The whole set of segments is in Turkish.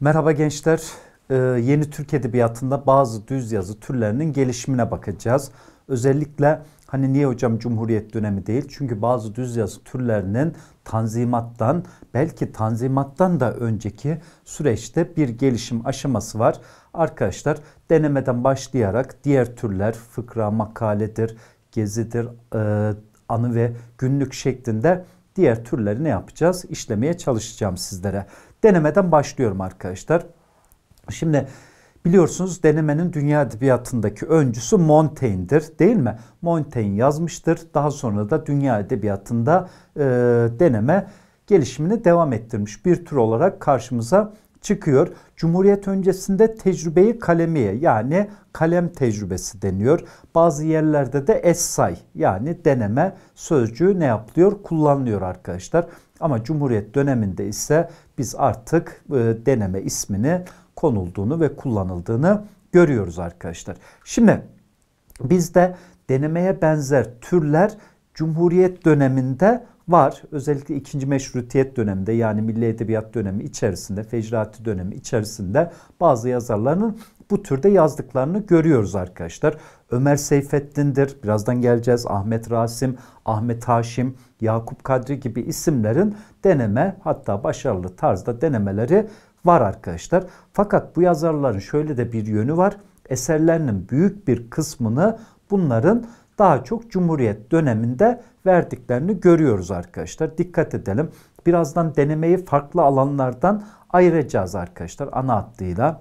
Merhaba gençler. Yeni Türk Edebiyatı'nda bazı düz yazı türlerinin gelişimine bakacağız. Özellikle hani niye hocam Cumhuriyet dönemi değil? Çünkü bazı düz yazı türlerinin Tanzimat'tan belki Tanzimat'tan da önceki süreçte bir gelişim aşaması var. Arkadaşlar denemeden başlayarak diğer türler fıkra, makaledir, gezidir, anı ve günlük şeklinde diğer türleri ne yapacağız? İşlemeye çalışacağım sizlere. Denemeden başlıyorum arkadaşlar. Şimdi biliyorsunuz denemenin dünya edebiyatındaki öncüsü Montaigne'dir değil mi? Montaigne yazmıştır. Daha sonra da dünya edebiyatında deneme gelişimini devam ettirmiş bir tür olarak karşımıza çıkıyor. Cumhuriyet öncesinde tecrübeyi kalemiye yani kalem tecrübesi deniyor. Bazı yerlerde de essay yani deneme sözcüğü ne yapılıyor? Kullanılıyor arkadaşlar. Ama Cumhuriyet döneminde ise biz artık deneme ismini konulduğunu ve kullanıldığını görüyoruz arkadaşlar. Şimdi bizde denemeye benzer türler Cumhuriyet döneminde var. Özellikle 2. Meşrutiyet döneminde yani Milli Edebiyat dönemi içerisinde, Fecrati dönemi içerisinde bazı yazarların bu türde yazdıklarını görüyoruz arkadaşlar. Ömer Seyfettin'dir. Birazdan geleceğiz. Ahmet Rasim, Ahmet Haşim, Yakup Kadri gibi isimlerin deneme hatta başarılı tarzda denemeleri var arkadaşlar. Fakat bu yazarların şöyle de bir yönü var. Eserlerinin büyük bir kısmını bunların daha çok Cumhuriyet döneminde verdiklerini görüyoruz arkadaşlar. Dikkat edelim. Birazdan denemeyi farklı alanlardan ayıracağız arkadaşlar ana hattıyla.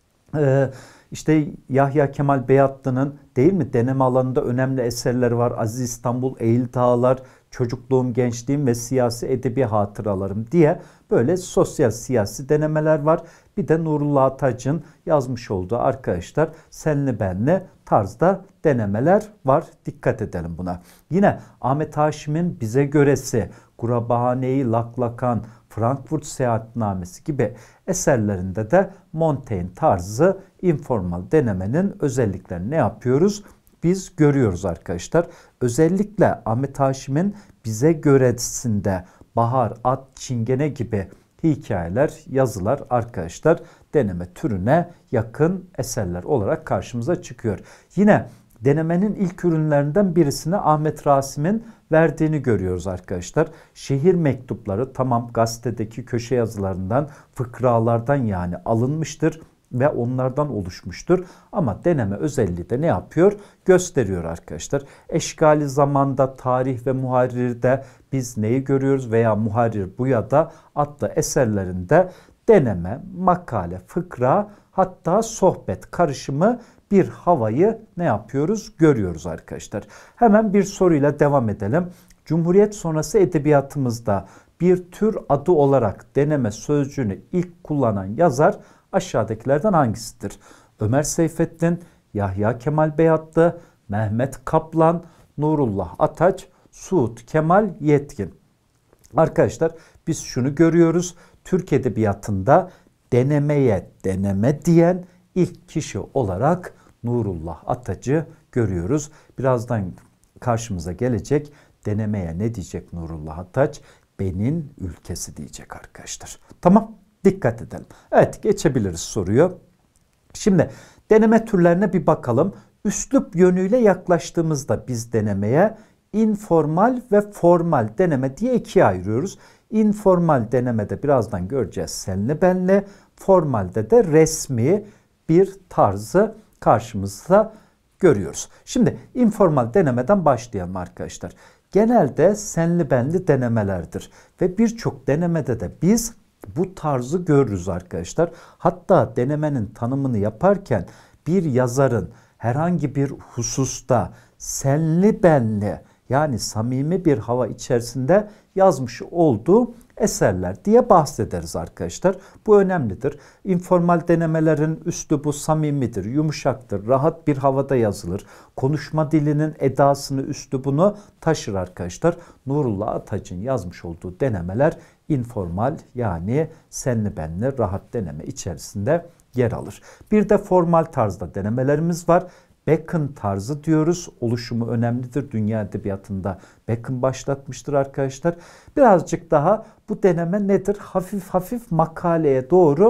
İşte Yahya Kemal Beyatlı'nın değil mi deneme alanında önemli eserleri var. Aziz İstanbul, Eğil Dağlar, Çocukluğum, Gençliğim ve Siyasi Edebi Hatıralarım diye böyle sosyal siyasi denemeler var. Bir de Nurullah Ataç'ın yazmış olduğu arkadaşlar senli benli tarzda denemeler var. Dikkat edelim buna. Yine Ahmet Haşim'in Bize Göresi, Gurabahane-i Laklakan, Frankfurt Seyahatnamesi gibi eserlerinde de Montaigne tarzı informal denemenin özelliklerini ne yapıyoruz? Biz görüyoruz arkadaşlar. Özellikle Ahmet Haşim'in Bize Göresinde Bahar, At, Çingene gibi hikayeler, yazılar arkadaşlar deneme türüne yakın eserler olarak karşımıza çıkıyor. Yine denemenin ilk ürünlerinden birisini Ahmet Rasim'in verdiğini görüyoruz arkadaşlar. Şehir mektupları tamam gazetedeki köşe yazılarından, fıkralardan yani alınmıştır ve onlardan oluşmuştur. Ama deneme özelliği de ne yapıyor? Gösteriyor arkadaşlar. Eşgali zamanda, tarih ve muharrirde biz neyi görüyoruz veya Muharrir Buya'da adlı eserlerinde deneme, makale, fıkra hatta sohbet karışımı bir havayı ne yapıyoruz? Görüyoruz arkadaşlar. Hemen bir soruyla devam edelim. Cumhuriyet sonrası edebiyatımızda bir tür adı olarak deneme sözcüğünü ilk kullanan yazar aşağıdakilerden hangisidir? Ömer Seyfettin, Yahya Kemal Beyatlı, Mehmet Kaplan, Nurullah Ataç, Suud Kemal Yetkin. Arkadaşlar biz şunu görüyoruz. Türk Edebiyatı'nda denemeye deneme diyen ilk kişi olarak Nurullah Ataç'ı görüyoruz. Birazdan karşımıza gelecek denemeye ne diyecek Nurullah Ataç? Benin ülkesi diyecek arkadaşlar. Tamam, dikkat edelim. Evet, geçebiliriz soruyu. Şimdi deneme türlerine bir bakalım. Üslup yönüyle yaklaştığımızda biz denemeye informal ve formal deneme diye ikiye ayırıyoruz. İnformal denemede birazdan göreceğiz senli benli, formalde de resmi bir tarzı karşımızda görüyoruz. Şimdi informal denemeden başlayalım arkadaşlar. Genelde senli benli denemelerdir ve birçok denemede de biz bu tarzı görürüz arkadaşlar. Hatta denemenin tanımını yaparken bir yazarın herhangi bir hususta senli benli yani samimi bir hava içerisinde yazmış olduğu eserler diye bahsederiz arkadaşlar. Bu önemlidir. İnformal denemelerin üslubu samimidir, yumuşaktır, rahat bir havada yazılır. Konuşma dilinin edasını, üslubunu taşır arkadaşlar. Nurullah Ataç'ın yazmış olduğu denemeler informal yani senli benli rahat deneme içerisinde yer alır. Bir de formal tarzda denemelerimiz var. Bacon tarzı diyoruz. Oluşumu önemlidir. Dünya edebiyatında Bacon başlatmıştır arkadaşlar. Birazcık daha bu deneme nedir? Hafif hafif makaleye doğru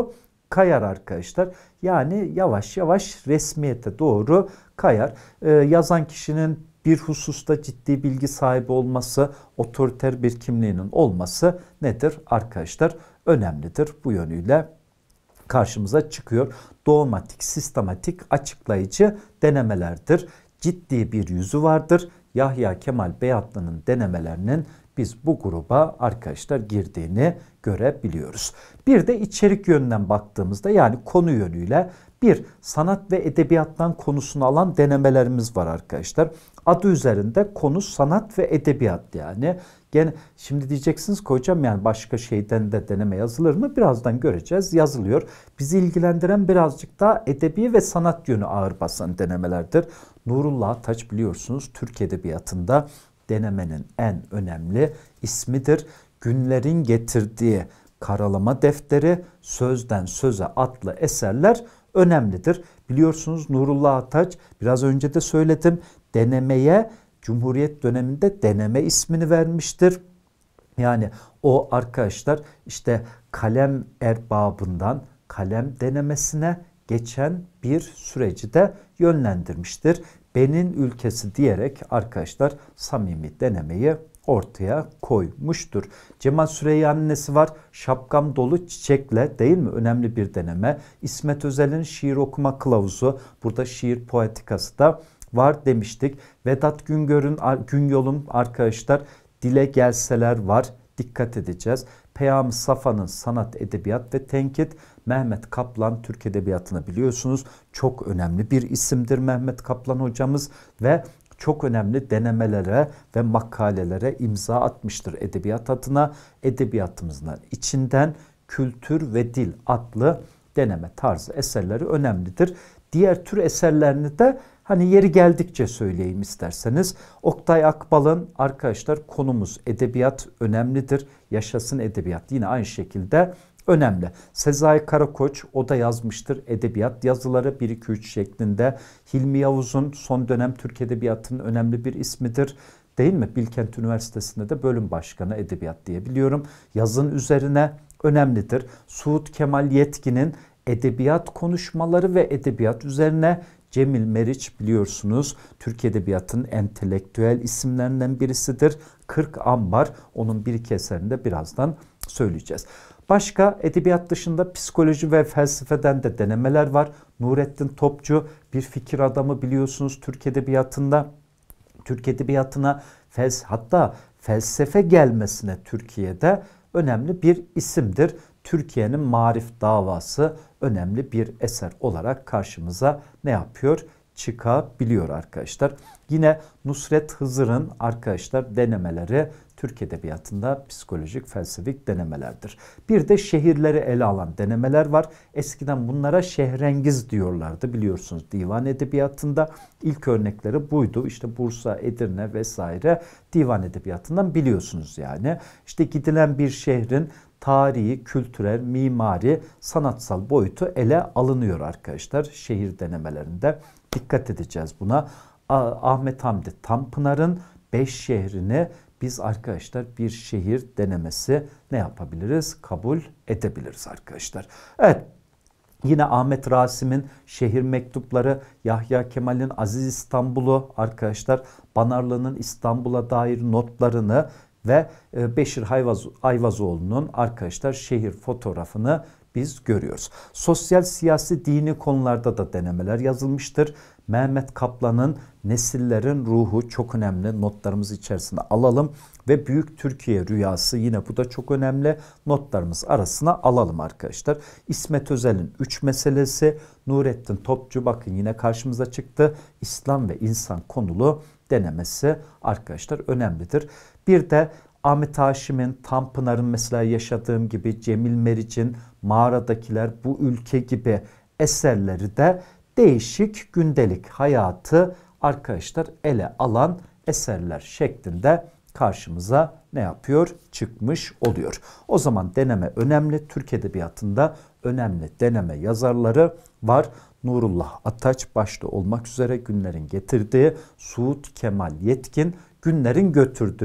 kayar arkadaşlar. Yani yavaş yavaş resmiyete doğru kayar. Yazan kişinin bir hususta ciddi bilgi sahibi olması, otoriter bir kimliğinin olması nedir arkadaşlar? Önemlidir. Bu yönüyle karşımıza çıkıyor. Dogmatik, sistematik, açıklayıcı denemelerdir. Ciddi bir yüzü vardır. Yahya Kemal Beyatlı'nın denemelerinin biz bu gruba arkadaşlar girdiğini görebiliyoruz. Bir de içerik yönünden baktığımızda, yani konu yönüyle bir sanat ve edebiyattan konusunu alan denemelerimiz var arkadaşlar. Adı üzerinde konu sanat ve edebiyat yani. Gene şimdi diyeceksiniz ki hocam yani başka şeyden de deneme yazılır mı? Birazdan göreceğiz. Yazılıyor. Bizi ilgilendiren birazcık daha edebi ve sanat yönü ağır basan denemelerdir. Nurullah Ataç biliyorsunuz Türk Edebiyatı'nda denemenin en önemli ismidir. Günlerin getirdiği karalama defteri, sözden söze adlı eserler önemlidir. Biliyorsunuz Nurullah Ataç, biraz önce de söyledim, denemeye Cumhuriyet döneminde deneme ismini vermiştir. Yani o arkadaşlar işte kalem erbabından kalem denemesine geçen bir süreci de yönlendirmiştir. Benin ülkesi diyerek arkadaşlar samimi denemeyi ortaya koymuştur. Cemal Süreyya'nın nesi var? Şapkam dolu çiçekle, değil mi? Önemli bir deneme. İsmet Özel'in şiir okuma kılavuzu. Burada şiir poetikası da var demiştik. Vedat Günyol'un arkadaşlar Dile Gelseler var. Dikkat edeceğiz. Peyam-ı Safa'nın Sanat, Edebiyat ve Tenkit. Mehmet Kaplan Türk Edebiyatı'nı biliyorsunuz. Çok önemli bir isimdir Mehmet Kaplan hocamız ve çok önemli denemelere ve makalelere imza atmıştır edebiyat adına. Edebiyatımızın içinden Kültür ve Dil adlı deneme tarzı eserleri önemlidir. Diğer tür eserlerini de hani yeri geldikçe söyleyeyim isterseniz. Oktay Akbal'ın arkadaşlar konumuz edebiyat önemlidir. Yaşasın edebiyat yine aynı şekilde önemli. Sezai Karakoç o da yazmıştır edebiyat yazıları 1-2-3 şeklinde. Hilmi Yavuz'un son dönem Türk Edebiyatı'nın önemli bir ismidir. Değil mi? Bilkent Üniversitesi'nde de bölüm başkanı edebiyat diye biliyorum. Yazın üzerine önemlidir. Suud Kemal Yetkin'in edebiyat konuşmaları ve edebiyat üzerine. Cemil Meriç biliyorsunuz Türk Edebiyatı'nın entelektüel isimlerinden birisidir. 40 Ambar, onun bir iki eserini de birazdan söyleyeceğiz. Başka edebiyat dışında psikoloji ve felsefeden de denemeler var. Nurettin Topçu bir fikir adamı biliyorsunuz Türk Edebiyatı'nda. Türk Edebiyatı'na hatta felsefe gelmesine Türkiye'de önemli bir isimdir. Türkiye'nin Marif Davası önemli bir eser olarak karşımıza ne yapıyor? Çıkabiliyor arkadaşlar. Yine Nusret Hızır'ın arkadaşlar denemeleri Türk Edebiyatı'nda psikolojik, felsefik denemelerdir. Bir de şehirleri ele alan denemeler var. Eskiden bunlara şehrengiz diyorlardı biliyorsunuz divan edebiyatında. İlk örnekleri buydu. İşte Bursa, Edirne vesaire divan edebiyatından biliyorsunuz yani. İşte gidilen bir şehrin tarihi, kültürel, mimari, sanatsal boyutu ele alınıyor arkadaşlar şehir denemelerinde. Dikkat edeceğiz buna. Ahmet Hamdi Tanpınar'ın 5 şehrini biz arkadaşlar bir şehir denemesi ne yapabiliriz? Kabul edebiliriz arkadaşlar. Evet. Yine Ahmet Rasim'in şehir mektupları, Yahya Kemal'in Aziz İstanbul'u arkadaşlar, Banarlı'nın İstanbul'a dair notlarını ve Beşir Ayvazoğlu'nun arkadaşlar şehir fotoğrafını biz görüyoruz. Sosyal, siyasi, dini konularda da denemeler yazılmıştır. Mehmet Kaplan'ın Nesillerin Ruhu çok önemli, notlarımız içerisine alalım ve Büyük Türkiye Rüyası yine bu da çok önemli, notlarımız arasına alalım arkadaşlar. İsmet Özel'in 3 meselesi, Nurettin Topçu bakın yine karşımıza çıktı. İslam ve insan konulu denemesi arkadaşlar önemlidir. Bir de Ahmet Haşim'in, Tanpınar'ın mesela yaşadığım gibi, Cemil Meriç'in Mağaradakiler, Bu Ülke gibi eserleri de değişik gündelik hayatı arkadaşlar ele alan eserler şeklinde karşımıza ne yapıyor? Çıkmış oluyor. O zaman deneme önemli. Türk Edebiyatı'nda önemli deneme yazarları var. Nurullah Ataç başta olmak üzere günlerin getirdiği, Suud Kemal Yetkin günlerin götürdüğü.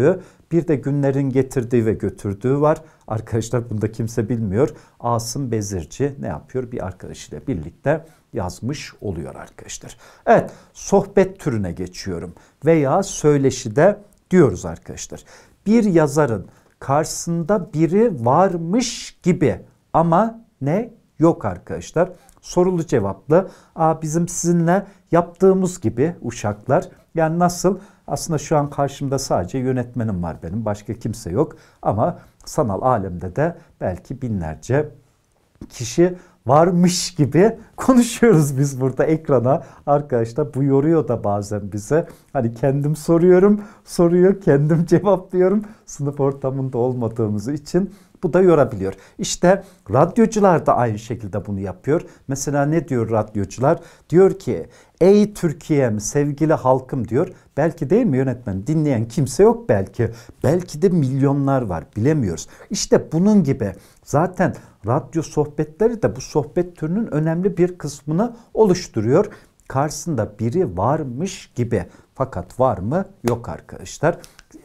Bir de günlerin getirdiği ve götürdüğü var. Arkadaşlar bunu da kimse bilmiyor. Asım Bezirci ne yapıyor? Bir arkadaşıyla birlikte yazmış oluyor arkadaşlar. Evet, sohbet türüne geçiyorum. Veya söyleşide diyoruz arkadaşlar. Bir yazarın karşısında biri varmış gibi ama ne? Yok arkadaşlar. Sorulu cevaplı. Bizim sizinle yaptığımız gibi uşaklar. Yani nasıl? Aslında şu an karşımda sadece yönetmenim var benim. Başka kimse yok. Ama sanal alemde de belki binlerce kişi varmış gibi konuşuyoruz biz burada ekrana. Arkadaşlar bu yoruyor da bazen bize. Hani kendim soruyorum, soruyor, kendim cevaplıyorum. Sınıf ortamında olmadığımız için bu da yorabiliyor. İşte radyocular da aynı şekilde bunu yapıyor. Mesela ne diyor radyocular? Diyor ki ey Türkiye'm, sevgili halkım diyor. Belki değil mi yönetmen? Dinleyen kimse yok belki. Belki de milyonlar var, bilemiyoruz. İşte bunun gibi zaten radyo sohbetleri de bu sohbet türünün önemli bir kısmını oluşturuyor. Karşısında biri varmış gibi. Fakat var mı? Yok arkadaşlar.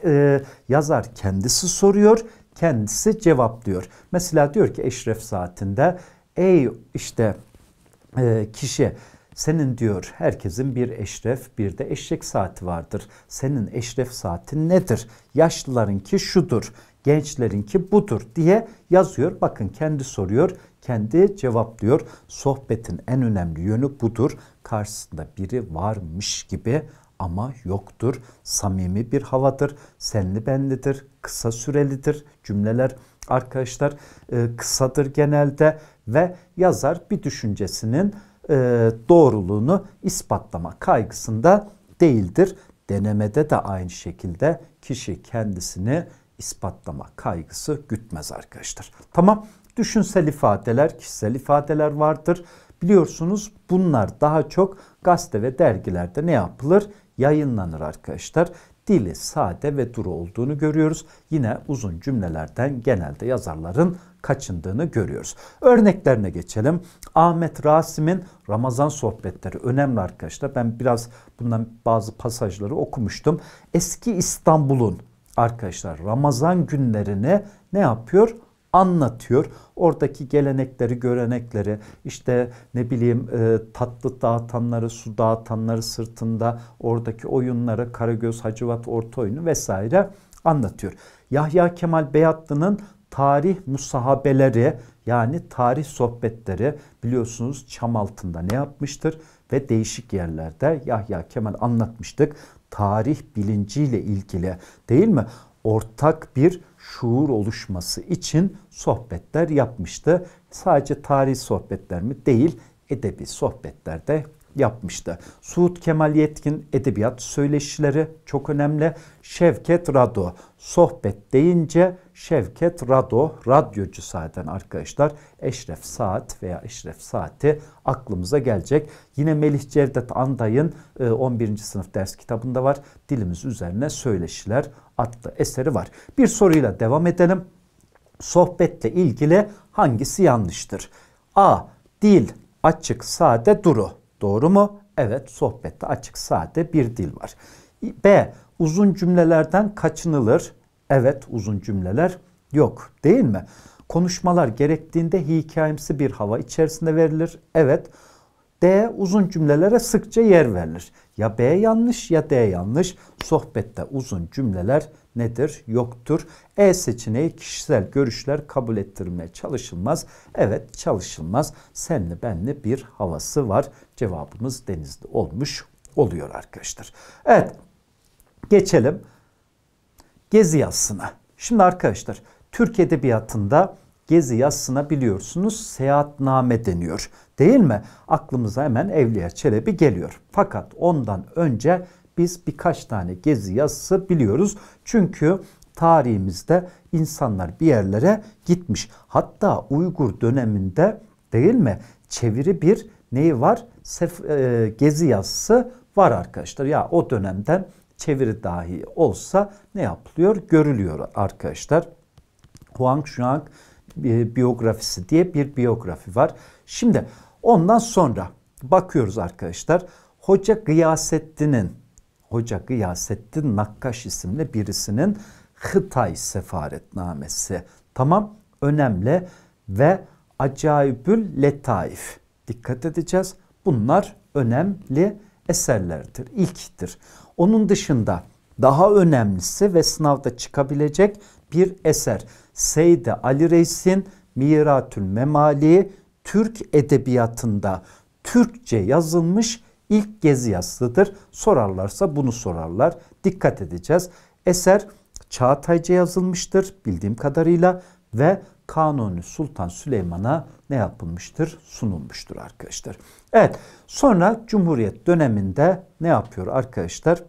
Yazar kendisi soruyor, kendisi cevaplıyor. Mesela diyor ki Eşref Saati'nde ey işte kişi, senin diyor herkesin bir eşref bir de eşek saati vardır. Senin eşref saatin nedir? Yaşlılarınki şudur, gençlerinki budur diye yazıyor. Bakın kendi soruyor, kendi cevaplıyor. Sohbetin en önemli yönü budur. Karşısında biri varmış gibi ama yoktur. Samimi bir havadır. Senli benlidir. Kısa sürelidir. Cümleler arkadaşlar kısadır genelde ve yazar bir düşüncesinin doğruluğunu ispatlama kaygısında değildir. Denemede de aynı şekilde kişi kendisini ispatlama kaygısı gütmez arkadaşlar. Tamam, düşünsel ifadeler, kişisel ifadeler vardır. Biliyorsunuz bunlar daha çok gazete ve dergilerde ne yapılır? Yayınlanır arkadaşlar. Dili sade ve duru olduğunu görüyoruz. Yine uzun cümlelerden genelde yazarların kaçındığını görüyoruz. Örneklerine geçelim. Ahmet Rasim'in Ramazan sohbetleri önemli arkadaşlar. Ben biraz bundan bazı pasajları okumuştum. Eski İstanbul'un arkadaşlar Ramazan günlerini ne yapıyor? Anlatıyor. Oradaki gelenekleri, görenekleri, işte ne bileyim tatlı dağıtanları, su dağıtanları sırtında, oradaki oyunları, Karagöz, Hacivat, Orta Oyunu vesaire anlatıyor. Yahya Kemal Beyatlı'nın tarih musahabeleri yani tarih sohbetleri biliyorsunuz Çamaltı'nda ne yapmıştır ve değişik yerlerde Yahya Kemal anlatmıştık. Tarih bilinciyle ilgili değil mi? Ortak bir şuur oluşması için sohbetler yapmıştı. Sadece tarih sohbetler mi? Değil, edebi sohbetler de yapmıştı. Suud Kemal Yetkin edebiyat söyleşileri çok önemli. Şevket Rado, sohbet deyince Şevket Rado, radyocu zaten arkadaşlar. Eşref Saat veya Eşref Saati aklımıza gelecek. Yine Melih Cevdet Anday'ın 11. sınıf ders kitabında var. Dilimiz üzerine söyleşiler adlı eseri var. Bir soruyla devam edelim. Sohbetle ilgili hangisi yanlıştır? A. Dil açık, sade, duru. Doğru mu? Evet, sohbette açık, sade bir dil var. B. Uzun cümlelerden kaçınılır. Evet, uzun cümleler yok değil mi? Konuşmalar gerektiğinde hikayemsi bir hava içerisinde verilir. Evet. D. Uzun cümlelere sıkça yer verilir. Ya B yanlış ya D yanlış. Sohbette uzun cümleler nedir? Yoktur. E seçeneği kişisel görüşler kabul ettirilmeye çalışılmaz. Evet, çalışılmaz. Senli benli bir havası var. Cevabımız Denizli olmuş oluyor arkadaşlar. Evet, geçelim Gezi yazısına. Şimdi arkadaşlar Türk Edebiyatı'nda Gezi yazısına biliyorsunuz seyahatname deniyor. Değil mi? Aklımıza hemen Evliya Çelebi geliyor. Fakat ondan önce biz birkaç tane Gezi yazısı biliyoruz. Çünkü tarihimizde insanlar bir yerlere gitmiş. Hatta Uygur döneminde değil mi? Çeviri bir neyi var? Gezi yazısı var arkadaşlar. Ya o dönemden çeviri dahi olsa ne yapılıyor? Görülüyor arkadaşlar. Huang Xuang biyografisi diye bir biyografi var. Şimdi ondan sonra bakıyoruz arkadaşlar. Hoca Gıyasettin Nakkaş isimli birisinin Hıtay Sefaretnamesi. Tamam, önemli. Ve Acayibül Letaif. Dikkat edeceğiz. Bunlar önemli eserlerdir. İlktir. Onun dışında daha önemlisi ve sınavda çıkabilecek bir eser. Seydi Ali Reis'in Miratül Memali, Türk edebiyatında Türkçe yazılmış ilk gezi yazısıdır. Sorarlarsa bunu sorarlar. Dikkat edeceğiz. Eser Çağatayca yazılmıştır bildiğim kadarıyla ve Kanuni Sultan Süleyman'a ne yapılmıştır? Sunulmuştur arkadaşlar. Evet, sonra Cumhuriyet döneminde ne yapıyor arkadaşlar?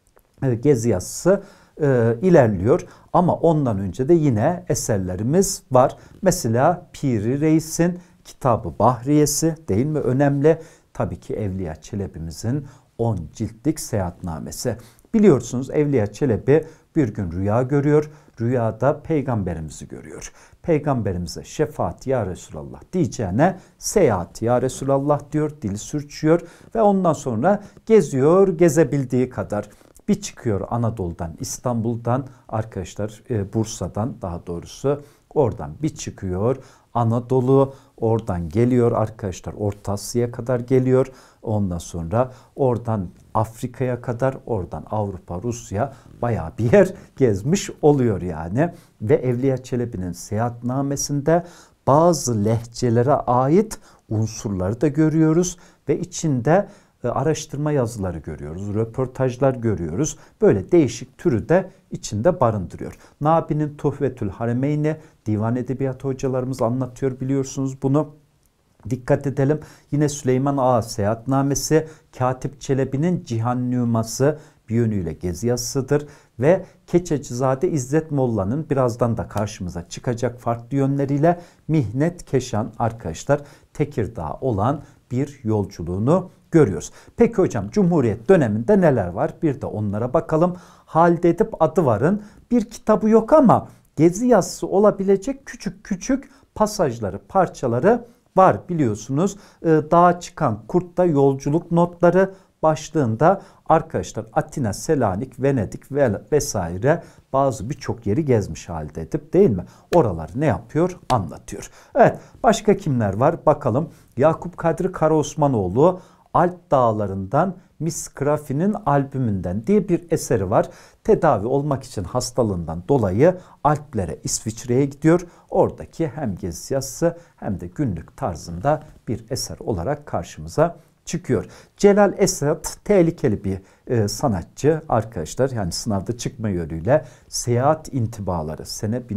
Gezi yazısı ilerliyor ama ondan önce de yine eserlerimiz var. Mesela Piri Reis'in Kitab-ı Bahriyesi, değil mi? Önemli. Tabii ki Evliya Çelebi'mizin 10 ciltlik seyahatnamesi. Biliyorsunuz Evliya Çelebi bir gün rüya görüyor. Rüyada peygamberimizi görüyor. Peygamberimize şefaat ya Resulallah diyeceğine seyahat ya Resulallah diyor. Dili sürçüyor ve ondan sonra geziyor gezebildiği kadar. Bir çıkıyor Anadolu'dan, İstanbul'dan arkadaşlar, Bursa'dan daha doğrusu, oradan bir çıkıyor Anadolu, oradan geliyor arkadaşlar Orta Asya'ya kadar geliyor. Ondan sonra oradan Afrika'ya kadar, oradan Avrupa, Rusya, bayağı bir yer gezmiş oluyor yani. Ve Evliya Çelebi'nin seyahatnamesinde bazı lehçelere ait unsurları da görüyoruz ve içinde araştırma yazıları görüyoruz, röportajlar görüyoruz. Böyle değişik türü de içinde barındırıyor. Nabi'nin Tuhvetül Haremeyni, divan edebiyatı hocalarımız anlatıyor, biliyorsunuz bunu. Dikkat edelim. Yine Süleyman Ağa Seyahatnamesi, Katip Çelebi'nin Cihannüması bir yönüyle gezi yazısıdır. Ve Keçecizade İzzet Molla'nın birazdan da karşımıza çıkacak farklı yönleriyle Mihnet Keşan arkadaşlar Tekirdağ olan bir yolculuğunu görüyoruz. Peki hocam, Cumhuriyet döneminde neler var? Bir de onlara bakalım. Halide Edip Adıvar'ın bir kitabı yok ama gezi yazısı olabilecek küçük küçük pasajları, parçaları var biliyorsunuz. Dağa çıkan kurtta yolculuk notları başlığında arkadaşlar Atina, Selanik, Venedik vesaire birçok yeri gezmiş Halide Edip, değil mi? Oraları ne yapıyor? Anlatıyor. Evet, başka kimler var? Bakalım. Yakup Kadri Karaosmanoğlu Alp Dağlarından Miskrafi'nin albümünden diye bir eseri var. Tedavi olmak için hastalığından dolayı Alplere, İsviçre'ye gidiyor. Oradaki hem gezi yazısı hem de günlük tarzında bir eser olarak karşımıza çıkıyor. Celal Esat tehlikeli bir sanatçı arkadaşlar. Yani sınavda çıkma yönüyle Seyahat İntibaları sene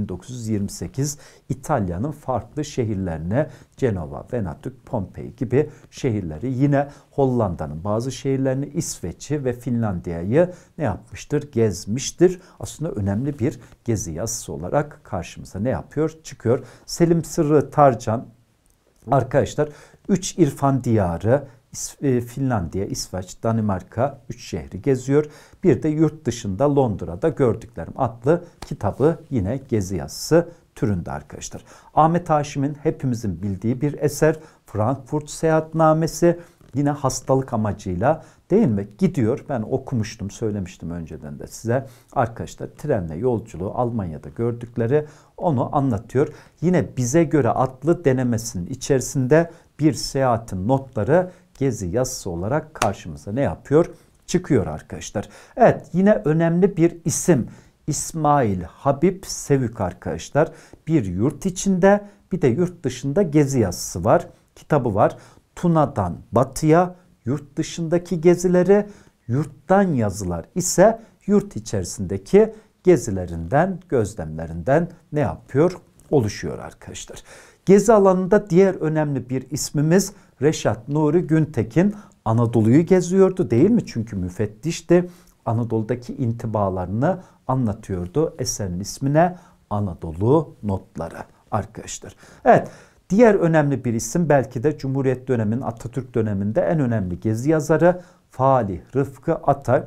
1928 İtalya'nın farklı şehirlerine, Cenova, Venedik, Pompei gibi şehirleri, yine Hollanda'nın bazı şehirlerini, İsveç'i ve Finlandiya'yı ne yapmıştır? Gezmiştir. Aslında önemli bir gezi yazısı olarak karşımıza ne yapıyor? Çıkıyor. Selim Sırrı Tarcan arkadaşlar 3 İrfan Diyarı, Finlandiya, İsveç, Danimarka 3 şehri geziyor. Bir de yurt dışında Londra'da gördüklerim adlı kitabı yine gezi yazısı türünde arkadaşlar. Ahmet Haşim'in hepimizin bildiği bir eser Frankfurt Seyahatnamesi, yine hastalık amacıyla, değil mi? Gidiyor. Ben okumuştum, söylemiştim önceden de size. Arkadaşlar trenle yolculuğu, Almanya'da gördükleri, onu anlatıyor. Yine Bize Göre adlı denemesinin içerisinde bir seyahatin notları gezi yazısı olarak karşımıza ne yapıyor? Çıkıyor arkadaşlar. Evet, yine önemli bir isim İsmail Habib Sevük arkadaşlar. Bir yurt içinde bir de yurt dışında gezi yazısı var. Kitabı var. Tuna'dan Batı'ya yurt dışındaki gezileri, yurttan yazılar ise yurt içerisindeki gezilerinden, gözlemlerinden ne yapıyor? Oluşuyor arkadaşlar. Gezi alanında diğer önemli bir ismimiz Reşat Nuri Güntekin. Anadolu'yu geziyordu, değil mi? Çünkü müfettişti. Anadolu'daki intibalarını anlatıyordu. Eserin ismine Anadolu Notları arkadaşlar. Evet, diğer önemli bir isim belki de Cumhuriyet döneminin, Atatürk döneminde en önemli gezi yazarı Falih Rıfkı Atay.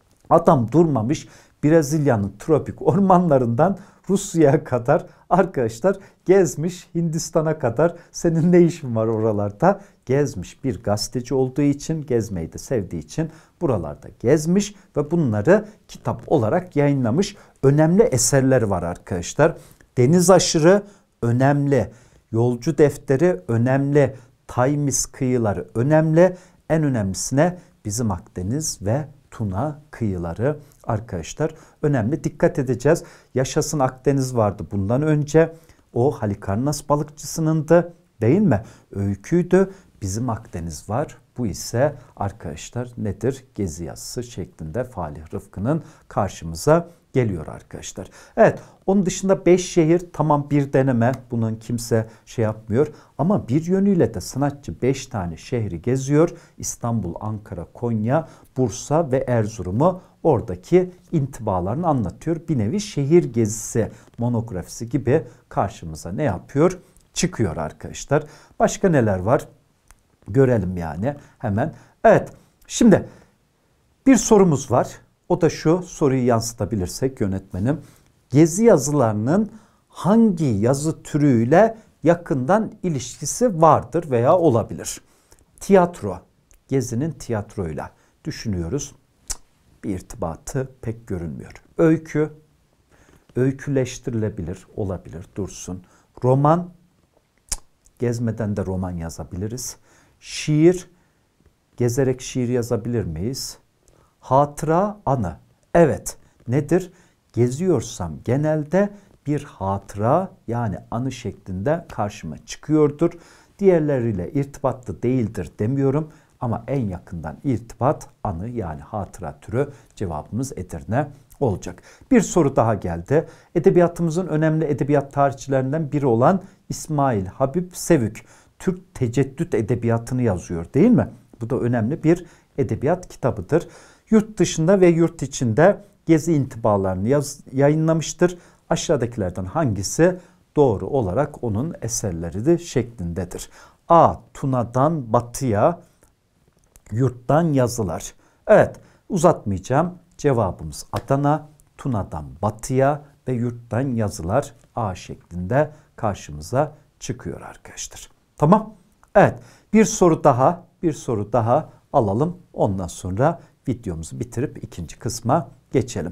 Adam durmamış, Brezilya'nın tropik ormanlarından Rusya'ya kadar arkadaşlar gezmiş, Hindistan'a kadar. Senin ne işin var oralarda? Gezmiş, bir gazeteci olduğu için, gezmeyi de sevdiği için buralarda gezmiş ve bunları kitap olarak yayınlamış. önemli eserleri var arkadaşlar. Deniz Aşırı önemli, Yolcu Defteri önemli, Taymis Kıyıları önemli. En önemlisine Bizim Akdeniz ve Tuna kıyıları arkadaşlar önemli. Dikkat edeceğiz. Yaşasın Akdeniz vardı bundan önce. O Halikarnas balıkçısınındı değil mi? Öyküydü. Bizim Akdeniz var. Bu ise arkadaşlar nedir? Gezi yazısı şeklinde Falih Rıfkı'nın karşımıza geliyor arkadaşlar. Evet, onun dışında 5 şehir tamam, bir deneme, bunun kimse şey yapmıyor ama bir yönüyle de sanatçı 5 tane şehri geziyor. İstanbul, Ankara, Konya, Bursa ve Erzurum'u, oradaki intibalarını anlatıyor. Bir nevi şehir gezisi monografisi gibi karşımıza ne yapıyor? Çıkıyor arkadaşlar. Başka neler var? Görelim yani hemen. Evet, şimdi bir sorumuz var. O da şu, soruyu yansıtabilirsek yönetmenim. Gezi yazılarının hangi yazı türüyle yakından ilişkisi vardır veya olabilir? Tiyatro. Gezi'nin tiyatroyla düşünüyoruz. Bir irtibatı pek görünmüyor. Öykü. Öyküleştirilebilir, olabilir, dursun. Roman. Gezmeden de roman yazabiliriz. Şiir. Gezerek şiir yazabilir miyiz? Hatıra, anı. Evet, nedir? Geziyorsam genelde bir hatıra yani anı şeklinde karşıma çıkıyordur. Diğerleriyle irtibatlı değildir demiyorum ama en yakından irtibat anı yani hatıra türü, cevabımız Edirne olacak. Bir soru daha geldi. Edebiyatımızın önemli edebiyat tarihçilerinden biri olan İsmail Habib Sevük Türk teceddüt edebiyatını yazıyor değil mi? Bu da önemli bir edebiyat kitabıdır. Yurt dışında ve yurt içinde gezi intibalarını yayınlamıştır. Aşağıdakilerden hangisi doğru olarak onun eserleri de şeklindedir? A. Tuna'dan batıya, yurttan yazılar. Evet, uzatmayacağım. Cevabımız Adana, Tuna'dan batıya ve yurttan yazılar A şeklinde karşımıza çıkıyor arkadaşlar. Tamam. Evet, bir soru daha alalım. Ondan sonra videomuzu bitirip ikinci kısma geçelim.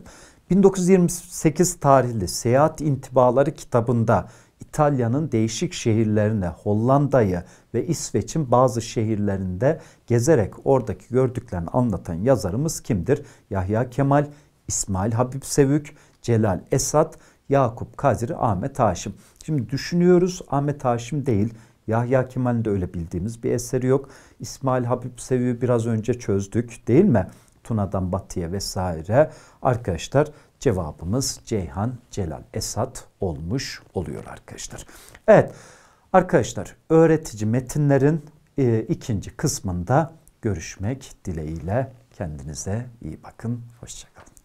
1928 tarihli Seyahat İntibaları kitabında İtalya'nın değişik şehirlerine, Hollanda'yı ve İsveç'in bazı şehirlerinde gezerek oradaki gördüklerini anlatan yazarımız kimdir? Yahya Kemal, İsmail Habib Sevük, Celal Esat, Yakup Kadri, Ahmet Haşim. Şimdi düşünüyoruz, Ahmet Haşim değil. Yahya Kemal'in de öyle bildiğimiz bir eseri yok. İsmail Habib Sevük'ü biraz önce çözdük değil mi? Tuna'dan batıya vesaire. Arkadaşlar cevabımız Ceyhan Celal Esat olmuş oluyor arkadaşlar. Evet arkadaşlar, öğretici metinlerin ikinci kısmında görüşmek dileğiyle. Kendinize iyi bakın. Hoşça kalın.